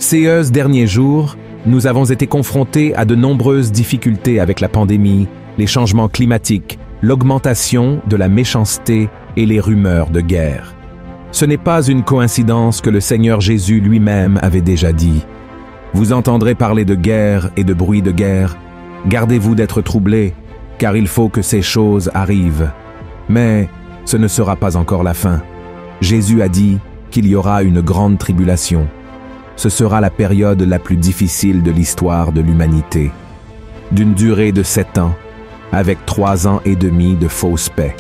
Ces derniers jours, nous avons été confrontés à de nombreuses difficultés avec la pandémie, les changements climatiques, l'augmentation de la méchanceté et les rumeurs de guerre. Ce n'est pas une coïncidence que le Seigneur Jésus lui-même avait déjà dit. Vous entendrez parler de guerre et de bruit de guerre. Gardez-vous d'être troublés, car il faut que ces choses arrivent. Mais ce ne sera pas encore la fin. Jésus a dit qu'il y aura une grande tribulation. Ce sera la période la plus difficile de l'histoire de l'humanité, d'une durée de 7 ans, avec 3 ans et demi de fausse paix.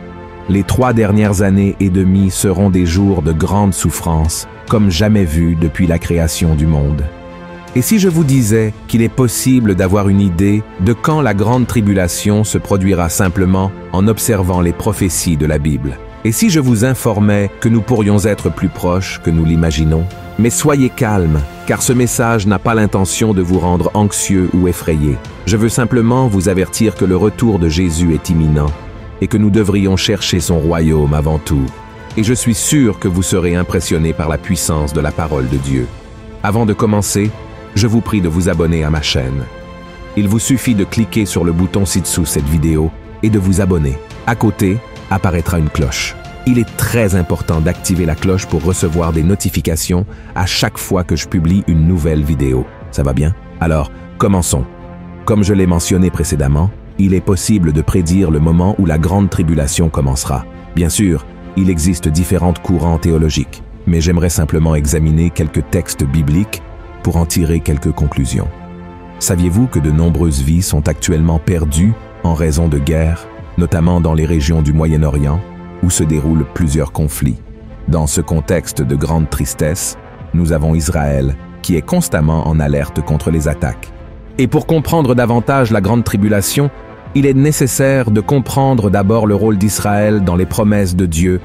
Les 3 dernières années et demie seront des jours de grande souffrance, comme jamais vus depuis la création du monde. Et si je vous disais qu'il est possible d'avoir une idée de quand la grande tribulation se produira simplement en observant les prophéties de la Bible? Et si je vous informais que nous pourrions être plus proches que nous l'imaginons? Mais soyez calmes, car ce message n'a pas l'intention de vous rendre anxieux ou effrayés. Je veux simplement vous avertir que le retour de Jésus est imminent et que nous devrions chercher son royaume avant tout. Et je suis sûr que vous serez impressionnés par la puissance de la parole de Dieu. Avant de commencer, je vous prie de vous abonner à ma chaîne. Il vous suffit de cliquer sur le bouton ci-dessous cette vidéo et de vous abonner. À côté, apparaîtra une cloche. Il est très important d'activer la cloche pour recevoir des notifications à chaque fois que je publie une nouvelle vidéo. Ça va bien? Alors, commençons. Comme je l'ai mentionné précédemment, il est possible de prédire le moment où la grande tribulation commencera. Bien sûr, il existe différents courants théologiques, mais j'aimerais simplement examiner quelques textes bibliques pour en tirer quelques conclusions. Saviez-vous que de nombreuses vies sont actuellement perdues en raison de guerres, notamment dans les régions du Moyen-Orient, où se déroulent plusieurs conflits? Dans ce contexte de grande tristesse, nous avons Israël, qui est constamment en alerte contre les attaques. Et pour comprendre davantage la grande tribulation, il est nécessaire de comprendre d'abord le rôle d'Israël dans les promesses de Dieu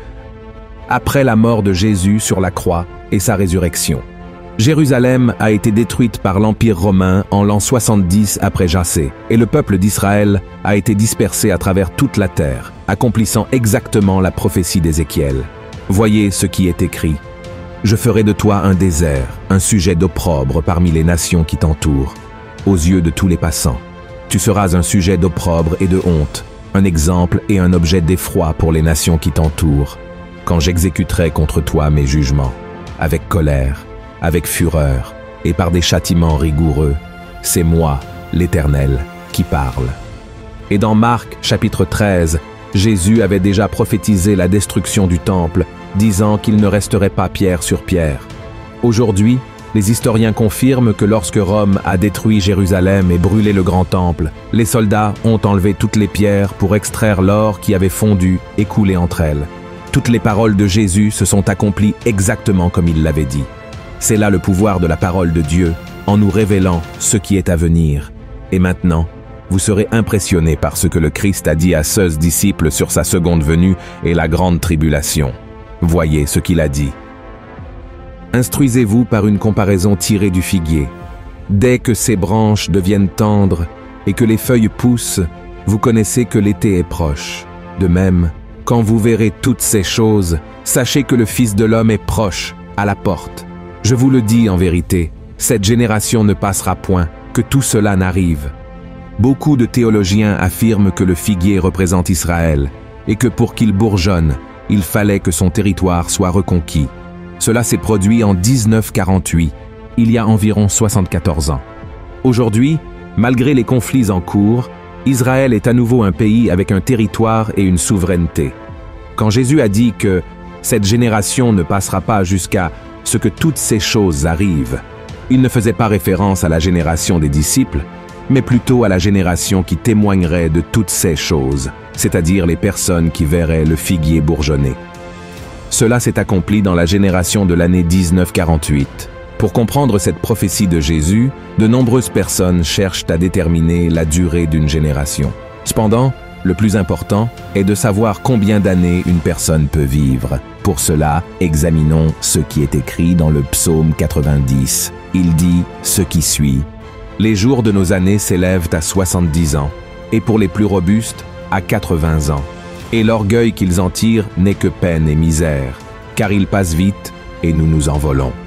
après la mort de Jésus sur la croix et sa résurrection. Jérusalem a été détruite par l'Empire romain en l'an 70 après Jassé, et le peuple d'Israël a été dispersé à travers toute la terre, accomplissant exactement la prophétie d'Ézéchiel. Voyez ce qui est écrit. « Je ferai de toi un désert, un sujet d'opprobre parmi les nations qui t'entourent, aux yeux de tous les passants. Tu seras un sujet d'opprobre et de honte, un exemple et un objet d'effroi pour les nations qui t'entourent, quand j'exécuterai contre toi mes jugements, avec colère, avec fureur et par des châtiments rigoureux. C'est moi, l'Éternel, qui parle. » Et dans Marc, chapitre 13, Jésus avait déjà prophétisé la destruction du temple, disant qu'il ne resterait pas pierre sur pierre. Aujourd'hui, les historiens confirment que lorsque Rome a détruit Jérusalem et brûlé le grand temple, les soldats ont enlevé toutes les pierres pour extraire l'or qui avait fondu et coulé entre elles. Toutes les paroles de Jésus se sont accomplies exactement comme il l'avait dit. C'est là le pouvoir de la parole de Dieu, en nous révélant ce qui est à venir. Et maintenant, vous serez impressionnés par ce que le Christ a dit à ses disciples sur sa seconde venue et la grande tribulation. Voyez ce qu'il a dit. Instruisez-vous par une comparaison tirée du figuier. Dès que ses branches deviennent tendres et que les feuilles poussent, vous connaissez que l'été est proche. De même, quand vous verrez toutes ces choses, sachez que le Fils de l'homme est proche, à la porte. Je vous le dis en vérité, cette génération ne passera point, que tout cela n'arrive. Beaucoup de théologiens affirment que le figuier représente Israël et que pour qu'il bourgeonne, il fallait que son territoire soit reconquis. Cela s'est produit en 1948, il y a environ 74 ans. Aujourd'hui, malgré les conflits en cours, Israël est à nouveau un pays avec un territoire et une souveraineté. Quand Jésus a dit que cette génération ne passera pas jusqu'à ce que toutes ces choses arrivent, il ne faisait pas référence à la génération des disciples, mais plutôt à la génération qui témoignerait de toutes ces choses, c'est-à-dire les personnes qui verraient le figuier bourgeonner. Cela s'est accompli dans la génération de l'année 1948. Pour comprendre cette prophétie de Jésus, de nombreuses personnes cherchent à déterminer la durée d'une génération. Cependant, le plus important est de savoir combien d'années une personne peut vivre. Pour cela, examinons ce qui est écrit dans le psaume 90. Il dit ce qui suit. « Les jours de nos années s'élèvent à 70 ans, et pour les plus robustes, à 80 ans. Et l'orgueil qu'ils en tirent n'est que peine et misère, car ils passent vite et nous nous envolons. »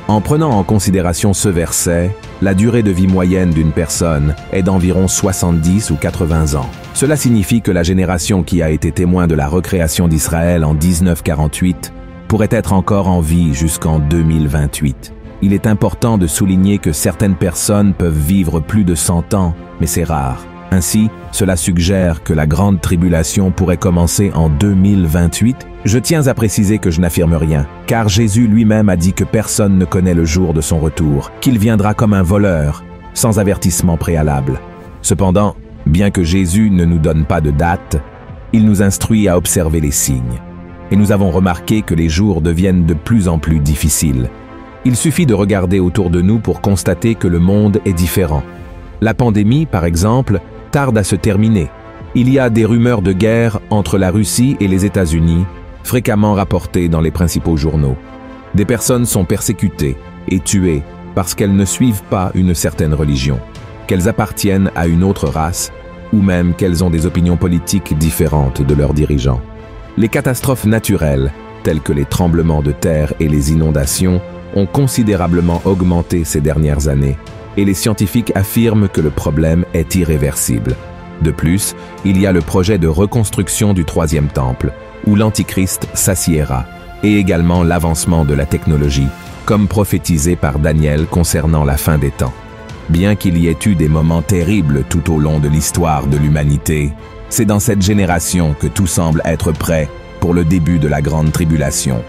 En prenant en considération ce verset, la durée de vie moyenne d'une personne est d'environ 70 ou 80 ans. Cela signifie que la génération qui a été témoin de la recréation d'Israël en 1948 pourrait être encore en vie jusqu'en 2028. Il est important de souligner que certaines personnes peuvent vivre plus de 100 ans, mais c'est rare. Ainsi, cela suggère que la grande tribulation pourrait commencer en 2028. Je tiens à préciser que je n'affirme rien, car Jésus lui-même a dit que personne ne connaît le jour de son retour, qu'il viendra comme un voleur, sans avertissement préalable. Cependant, bien que Jésus ne nous donne pas de date, il nous instruit à observer les signes. Et nous avons remarqué que les jours deviennent de plus en plus difficiles. Il suffit de regarder autour de nous pour constater que le monde est différent. La pandémie, par exemple, tarde à se terminer. Il y a des rumeurs de guerre entre la Russie et les États-Unis, fréquemment rapportées dans les principaux journaux. Des personnes sont persécutées et tuées parce qu'elles ne suivent pas une certaine religion, qu'elles appartiennent à une autre race ou même qu'elles ont des opinions politiques différentes de leurs dirigeants. Les catastrophes naturelles, telles que les tremblements de terre et les inondations, ont considérablement augmenté ces dernières années, et les scientifiques affirment que le problème est irréversible. De plus, il y a le projet de reconstruction du troisième temple, où l'Antichrist s'assiéra, et également l'avancement de la technologie, comme prophétisé par Daniel concernant la fin des temps. Bien qu'il y ait eu des moments terribles tout au long de l'histoire de l'humanité, c'est dans cette génération que tout semble être prêt pour le début de la grande tribulation.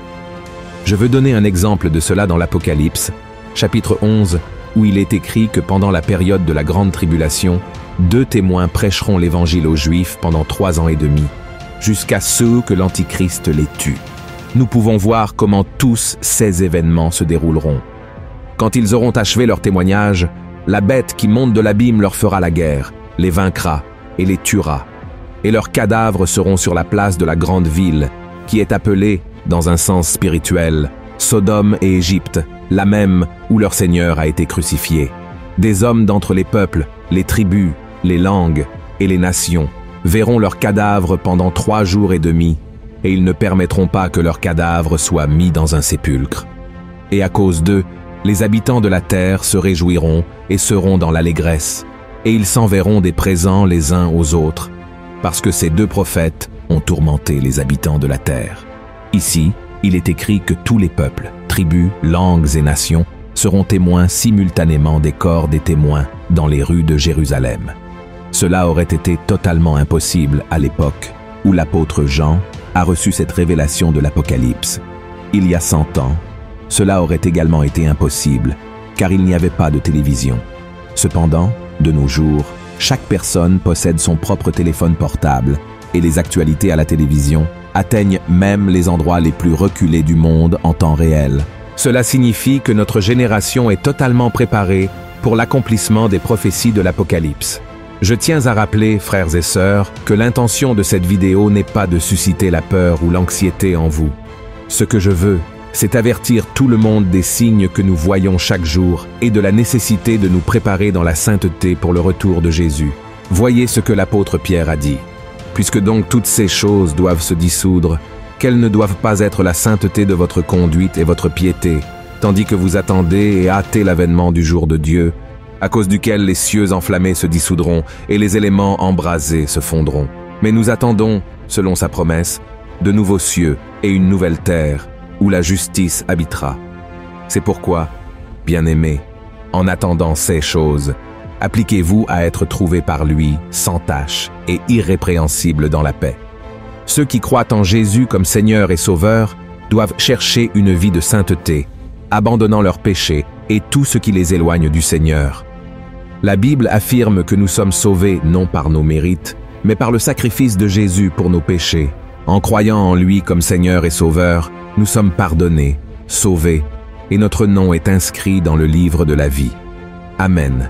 Je veux donner un exemple de cela dans l'Apocalypse, chapitre 11, où il est écrit que pendant la période de la grande tribulation, 2 témoins prêcheront l'évangile aux Juifs pendant 3 ans et demi, jusqu'à ce que l'Antichrist les tue. Nous pouvons voir comment tous ces événements se dérouleront. Quand ils auront achevé leur témoignage, la bête qui monte de l'abîme leur fera la guerre, les vaincra et les tuera. Et leurs cadavres seront sur la place de la grande ville, qui est appelée, dans un sens spirituel, Sodome et Égypte, la même où leur Seigneur a été crucifié. Des hommes d'entre les peuples, les tribus, les langues et les nations verront leurs cadavres pendant 3 jours et demi, et ils ne permettront pas que leurs cadavres soient mis dans un sépulcre. Et à cause d'eux, les habitants de la terre se réjouiront et seront dans l'allégresse, et ils s'enverront des présents les uns aux autres, parce que ces 2 prophètes ont tourmenté les habitants de la terre. Ici, il est écrit que tous les peuples, tribus, langues et nations seront témoins simultanément des corps des témoins dans les rues de Jérusalem. Cela aurait été totalement impossible à l'époque où l'apôtre Jean a reçu cette révélation de l'Apocalypse. Il y a 100 ans, cela aurait également été impossible, car il n'y avait pas de télévision. Cependant, de nos jours, chaque personne possède son propre téléphone portable, et les actualités à la télévision atteignent même les endroits les plus reculés du monde en temps réel. Cela signifie que notre génération est totalement préparée pour l'accomplissement des prophéties de l'Apocalypse. Je tiens à rappeler, frères et sœurs, que l'intention de cette vidéo n'est pas de susciter la peur ou l'anxiété en vous. Ce que je veux, c'est avertir tout le monde des signes que nous voyons chaque jour et de la nécessité de nous préparer dans la sainteté pour le retour de Jésus. Voyez ce que l'apôtre Pierre a dit. Puisque donc toutes ces choses doivent se dissoudre, quelles ne doivent pas être la sainteté de votre conduite et votre piété, tandis que vous attendez et hâtez l'avènement du jour de Dieu, à cause duquel les cieux enflammés se dissoudront et les éléments embrasés se fondront. Mais nous attendons, selon sa promesse, de nouveaux cieux et une nouvelle terre, où la justice habitera. C'est pourquoi, bien-aimés, en attendant ces choses, appliquez-vous à être trouvés par lui sans tache et irrépréhensibles dans la paix. Ceux qui croient en Jésus comme Seigneur et Sauveur doivent chercher une vie de sainteté, abandonnant leurs péchés et tout ce qui les éloigne du Seigneur. La Bible affirme que nous sommes sauvés non par nos mérites, mais par le sacrifice de Jésus pour nos péchés. En croyant en lui comme Seigneur et Sauveur, nous sommes pardonnés, sauvés, et notre nom est inscrit dans le livre de la vie. Amen.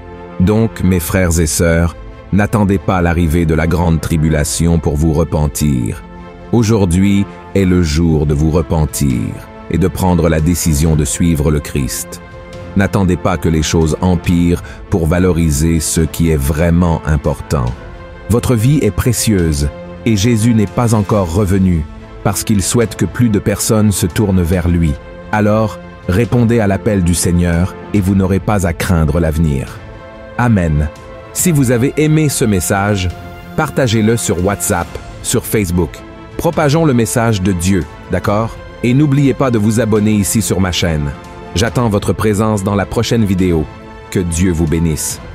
Donc, mes frères et sœurs, n'attendez pas l'arrivée de la grande tribulation pour vous repentir. Aujourd'hui est le jour de vous repentir et de prendre la décision de suivre le Christ. N'attendez pas que les choses empirent pour valoriser ce qui est vraiment important. Votre vie est précieuse et Jésus n'est pas encore revenu parce qu'il souhaite que plus de personnes se tournent vers lui. Alors, Répondez à l'appel du Seigneur et vous n'aurez pas à craindre l'avenir. Amen. Si vous avez aimé ce message, partagez-le sur WhatsApp, sur Facebook. Propageons le message de Dieu, d'accord? Et n'oubliez pas de vous abonner ici sur ma chaîne. J'attends votre présence dans la prochaine vidéo. Que Dieu vous bénisse.